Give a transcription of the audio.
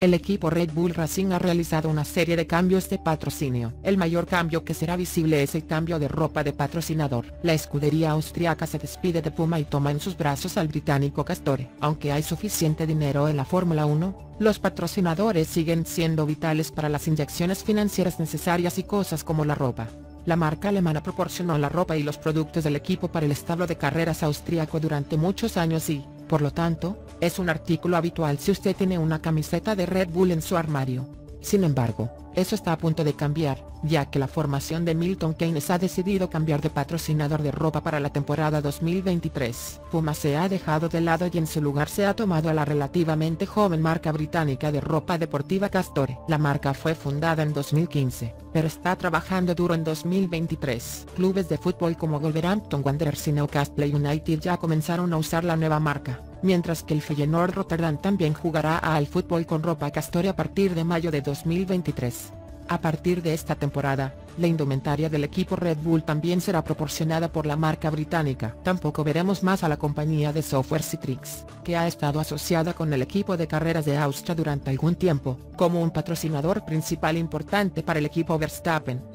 El equipo Red Bull Racing ha realizado una serie de cambios de patrocinio. El mayor cambio que será visible es el cambio de ropa de patrocinador. La escudería austriaca se despide de Puma y toma en sus brazos al británico Castore. Aunque hay suficiente dinero en la Fórmula 1, los patrocinadores siguen siendo vitales para las inyecciones financieras necesarias y cosas como la ropa. La marca alemana proporcionó la ropa y los productos del equipo para el establo de carreras austríaco durante muchos años y, por lo tanto, es un artículo habitual si usted tiene una camiseta de Red Bull en su armario. Sin embargo, eso está a punto de cambiar, ya que la formación de Milton Keynes ha decidido cambiar de patrocinador de ropa para la temporada 2023. Puma se ha dejado de lado y en su lugar se ha tomado a la relativamente joven marca británica de ropa deportiva Castore. La marca fue fundada en 2015, pero está trabajando duro en 2023. Clubes de fútbol como Wolverhampton Wanderers y Newcastle United ya comenzaron a usar la nueva marca, mientras que el Feyenoord Rotterdam también jugará al fútbol con ropa Castore a partir de mayo de 2023. A partir de esta temporada, la indumentaria del equipo Red Bull también será proporcionada por la marca británica. Tampoco veremos más a la compañía de software Citrix, que ha estado asociada con el equipo de carreras de Austria durante algún tiempo, como un patrocinador principal importante para el equipo Verstappen.